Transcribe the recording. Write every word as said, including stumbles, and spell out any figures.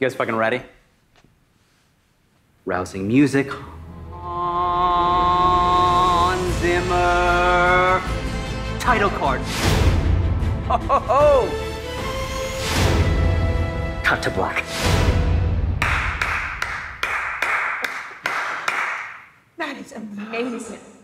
You guys fucking ready? Rousing music. Hans Zimmer. Title card. Ho ho ho! Cut to black. That is amazing.